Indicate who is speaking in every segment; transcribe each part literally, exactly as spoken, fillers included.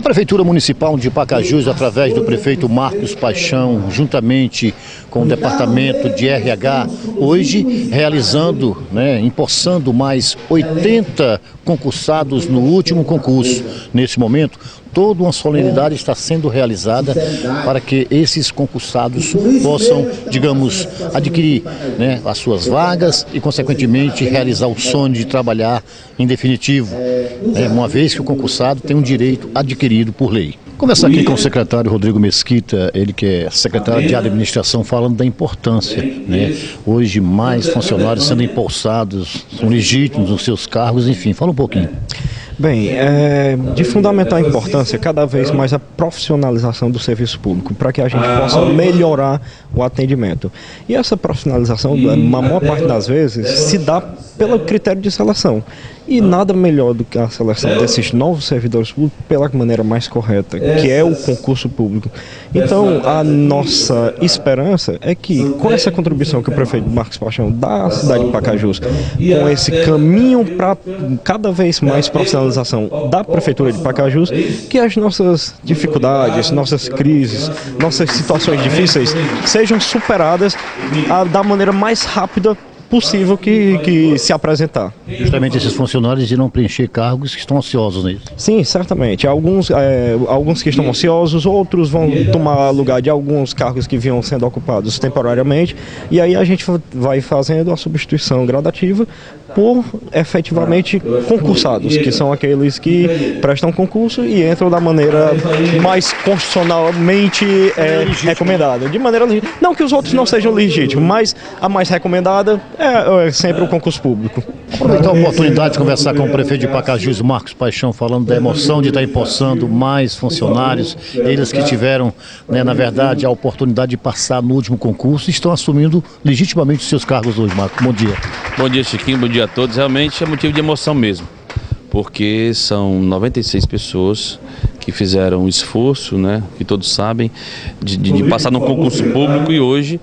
Speaker 1: Prefeitura Municipal de Pacajus, através do prefeito Marcos Paixão, juntamente com o Departamento de R H, hoje realizando, né, empossando mais oitenta concursados no último concurso. Nesse momento, toda uma solenidade está sendo realizada para que esses concursados possam, digamos, adquirir, né, as suas vagas e, consequentemente, realizar o sonho de trabalhar em definitivo, né, uma vez que o concursado tem um direito adquirido por lei. Conversar aqui com o secretário Rodrigo Mesquita, ele que é secretário de administração, falando da importância, né? Hoje mais funcionários sendo empossados, são legítimos nos seus cargos, enfim, fala um pouquinho.
Speaker 2: Bem, é de fundamental importância cada vez mais a profissionalização do serviço público, para que a gente possa melhorar o atendimento. E essa profissionalização, na maior parte das vezes, se dá pelo critério de seleção. E nada melhor do que a seleção desses novos servidores públicos pela maneira mais correta, que é o concurso público. Então, a nossa esperança é que, com essa contribuição que o prefeito Marcos Paixão dá à cidade de Pacajus, com esse caminho para cada vez mais profissionalização da Prefeitura de Pacajus, que as nossas dificuldades, nossas crises, nossas situações difíceis sejam superadas a, da maneira mais rápida possível que, que se apresentar.
Speaker 1: Justamente esses funcionários irão preencher cargos que estão ociosos nisso.
Speaker 2: Sim, certamente. Alguns, é, alguns que estão ociosos, outros vão tomar lugar de alguns cargos que vinham sendo ocupados temporariamente, e aí a gente vai fazendo a substituição gradativa por efetivamente concursados, que são aqueles que prestam concurso e entram da maneira mais constitucionalmente é, recomendada. De maneira legítima. Não que os outros não sejam legítimos, mas a mais recomendada é, é sempre o concurso público.
Speaker 1: Aproveitar a oportunidade de conversar com o prefeito de Pacajus, Marcos Paixão, falando da emoção de estar empossando mais funcionários, eles que tiveram, né, na verdade, a oportunidade de passar no último concurso e estão assumindo legitimamente os seus cargos hoje. Marcos, bom dia.
Speaker 3: Bom dia, Chiquinho, bom dia a todos. Realmente é motivo de emoção mesmo, porque são noventa e seis pessoas que fizeram um esforço, né, que todos sabem, de, de, de passar no concurso público e hoje,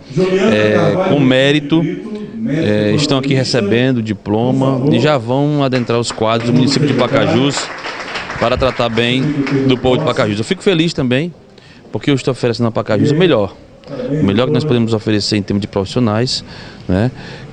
Speaker 3: é, com mérito, é, estão aqui recebendo o diploma e já vão adentrar os quadros do município de Pacajus para tratar bem do povo de Pacajus. Eu fico feliz também, porque eu estou oferecendo a Pacajus o melhor, o melhor que nós podemos oferecer em termos de profissionais, né,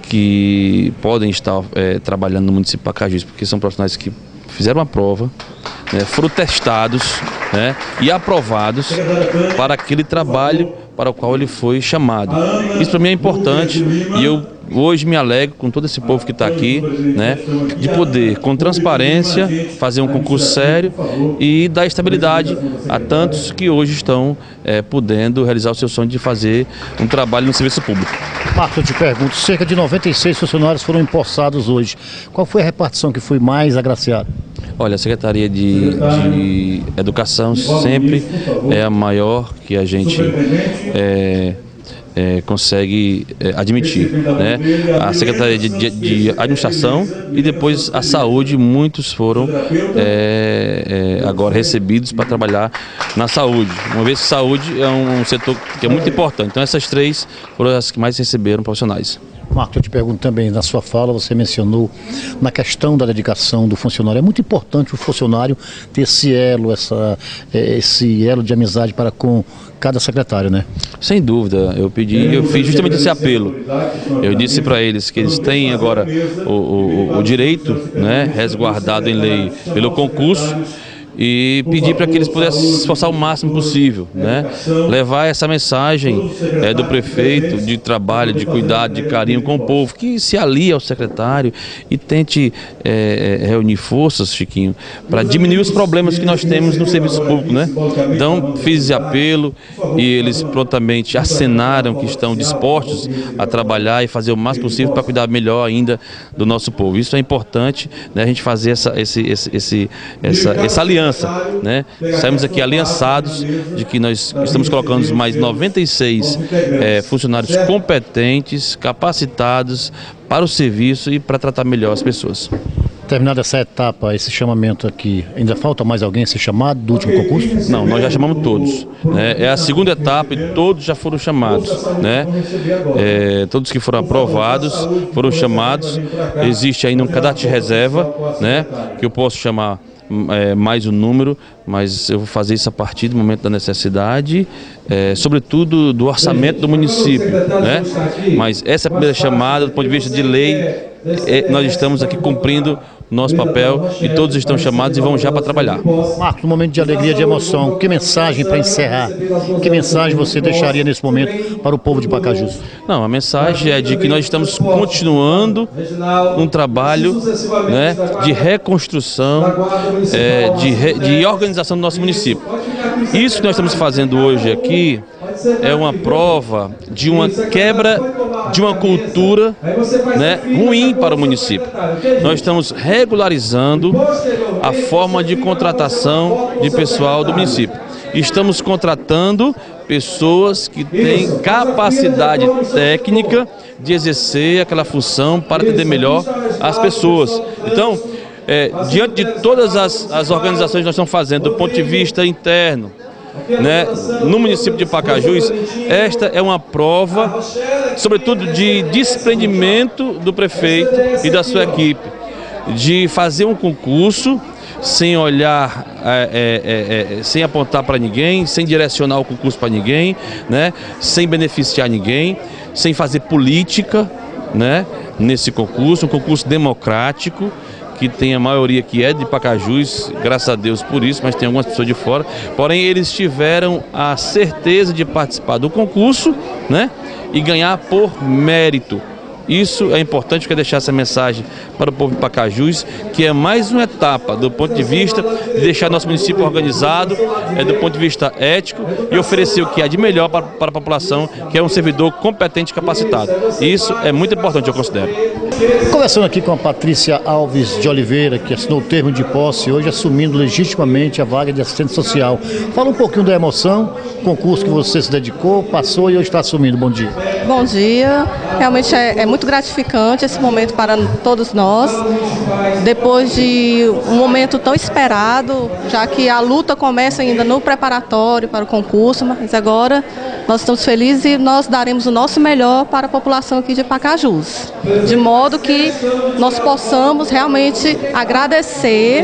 Speaker 3: que podem estar é, trabalhando no município de Pacajus, porque são profissionais que fizeram a prova, né, foram testados, né, e aprovados para aquele trabalho para o qual ele foi chamado. Isso para mim é importante e eu hoje me alegro com todo esse povo que está aqui, né, de poder, com transparência, fazer um concurso sério e dar estabilidade a tantos que hoje estão é, podendo realizar o seu sonho de fazer um trabalho no serviço público.
Speaker 1: Marcos, eu te pergunto, cerca de noventa e seis funcionários foram empossados hoje. Qual foi a repartição que foi mais agraciada?
Speaker 3: Olha, a Secretaria de, de Educação sempre é a maior que a gente é, é, consegue é, admitir, né? A Secretaria de, de, de Administração e depois a Saúde, muitos foram é, é, agora recebidos para trabalhar na saúde, uma vez que saúde é um setor que é muito importante. Então essas três foram as que mais receberam profissionais.
Speaker 1: Marcos, eu te pergunto também, na sua fala você mencionou na questão da dedicação do funcionário. É muito importante o funcionário ter esse elo, essa, esse elo de amizade para com cada secretário, né?
Speaker 3: Sem dúvida, eu pedi, eu fiz justamente esse apelo. Eu disse para eles que eles têm agora o, o, o direito, né, resguardado em lei pelo concurso, e pedir para que eles pudessem se esforçar o máximo possível, né? Levar essa mensagem é, do prefeito de trabalho, de cuidado, de carinho com o povo, que se alie ao secretário e tente é, reunir forças, Chiquinho, para diminuir os problemas que nós temos no serviço público, né? Então fiz esse apelo e eles prontamente acenaram que estão dispostos a trabalhar e fazer o máximo possível para cuidar melhor ainda do nosso povo. Isso é importante, né, a gente fazer essa, esse, esse, esse, essa, essa aliança. Né? Saímos aqui aliançados de que nós estamos colocando mais noventa e seis é, funcionários competentes, capacitados para o serviço e para tratar melhor as pessoas.
Speaker 1: Terminada essa etapa, esse chamamento aqui, ainda falta mais alguém ser chamado do último concurso?
Speaker 3: Não, nós já chamamos todos, né? É a segunda etapa e todos já foram chamados, né? É, todos que foram aprovados foram chamados. Existe ainda um cadastro de reserva, né, que eu posso chamar é, mais o número, mas eu vou fazer isso a partir do momento da necessidade, é, sobretudo do orçamento do município, né? Mas essa é a primeira chamada, do ponto de vista de lei, é, nós estamos aqui cumprindo nosso papel e todos estão chamados e vão já para trabalhar.
Speaker 1: Marcos, um momento de alegria, de emoção, que mensagem para encerrar? Que mensagem você deixaria nesse momento para o povo de Pacajus?
Speaker 3: Não, a mensagem é de que nós estamos continuando um trabalho, né, de reconstrução, é, de, re, de organização do nosso município. Isso que nós estamos fazendo hoje aqui é uma prova de uma quebra de uma cultura, né, ruim para o município. Nós estamos regularizando a forma de contratação de pessoal do município. Estamos contratando pessoas que têm capacidade técnica de exercer aquela função para atender melhor as pessoas. Então, é, diante de todas as, as organizações que nós estamos fazendo, do ponto de vista interno, né, no município de Pacajus, esta é uma prova, sobretudo, de desprendimento do prefeito e da sua equipe, de fazer um concurso sem olhar, é, é, é, sem apontar para ninguém, sem direcionar o concurso para ninguém, né, sem beneficiar ninguém, sem fazer política, né, nesse concurso, um concurso democrático, que tem a maioria que é de Pacajus, graças a Deus por isso, mas tem algumas pessoas de fora. Porém, eles tiveram a certeza de participar do concurso, né, e ganhar por mérito. Isso é importante, eu quero deixar essa mensagem para o povo de Pacajus, que é mais uma etapa do ponto de vista de deixar nosso município organizado, é, do ponto de vista ético, e oferecer o que há de melhor para, para a população, que é um servidor competente e capacitado. Isso é muito importante, eu considero.
Speaker 1: Conversando aqui com a Patrícia Alves de Oliveira, que assinou o termo de posse, hoje assumindo legitimamente a vaga de assistente social. Fala um pouquinho da emoção, concurso que você se dedicou, passou e hoje está assumindo. Bom dia.
Speaker 4: Bom dia. Realmente é, é muito gratificante esse momento para todos nós. Depois de um momento tão esperado, já que a luta começa ainda no preparatório para o concurso, mas agora nós estamos felizes e nós daremos o nosso melhor para a população aqui de Pacajus, de modo que nós possamos realmente agradecer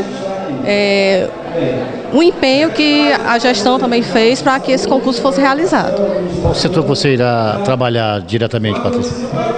Speaker 4: é, o empenho que a gestão também fez para que esse concurso fosse realizado.
Speaker 1: Qual setor você irá trabalhar diretamente, Patrícia?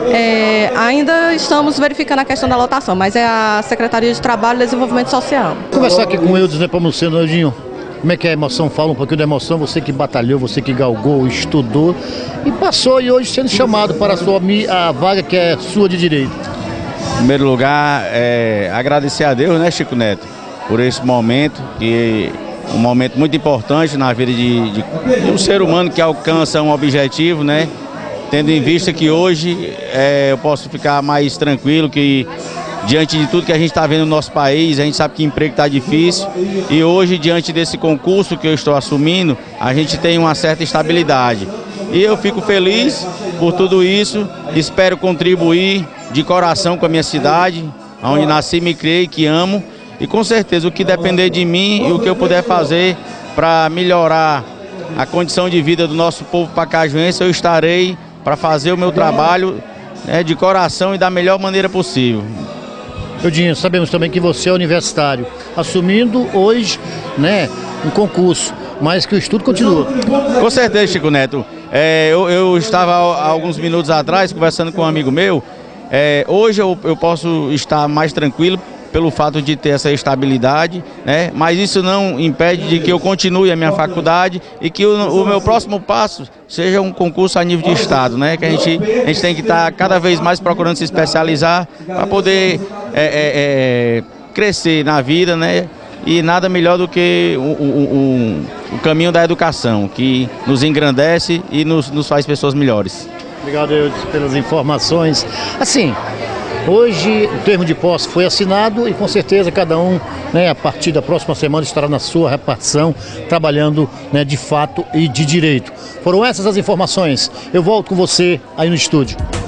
Speaker 4: É, ainda estamos verificando a questão da lotação, mas é a Secretaria de Trabalho e Desenvolvimento Social.
Speaker 1: Vou conversar aqui com o Eudes Nepomuceno, Eudinho. Como é que é a emoção? Fala um pouquinho da emoção, você que batalhou, você que galgou, estudou e passou e hoje sendo chamado para a, sua, a vaga que é sua de direito.
Speaker 5: Em primeiro lugar, é, agradecer a Deus, né, Chico Neto, por esse momento, que é um momento muito importante na vida de, de, de um ser humano que alcança um objetivo, né? Tendo em vista que hoje é, eu posso ficar mais tranquilo, que diante de tudo que a gente está vendo no nosso país, a gente sabe que emprego está difícil e hoje, diante desse concurso que eu estou assumindo, a gente tem uma certa estabilidade. E eu fico feliz por tudo isso, espero contribuir de coração com a minha cidade, onde nasci, me criei, que amo, e com certeza o que depender de mim e o que eu puder fazer para melhorar a condição de vida do nosso povo pacajuense, eu estarei para fazer o meu trabalho, né, de coração e da melhor maneira possível.
Speaker 1: Eudinho, sabemos também que você é universitário, assumindo hoje, né, um concurso, mas que o estudo continua.
Speaker 5: Com certeza, Chico Neto. É, eu, eu estava há alguns minutos atrás conversando com um amigo meu. É, hoje eu, eu posso estar mais tranquilo pelo fato de ter essa estabilidade, né? Mas isso não impede de que eu continue a minha faculdade e que o, o meu próximo passo seja um concurso a nível de estado, né? Que a gente, a gente tem que estar cada vez mais procurando se especializar para poder é, é, é, crescer na vida, né? E nada melhor do que o, o, o, o caminho da educação, que nos engrandece e nos, nos faz pessoas melhores.
Speaker 1: Obrigado, Eudes, pelas informações. Assim, hoje o termo de posse foi assinado e com certeza cada um, né, a partir da próxima semana estará na sua repartição, trabalhando, né, de fato e de direito. Foram essas as informações. Eu volto com você aí no estúdio.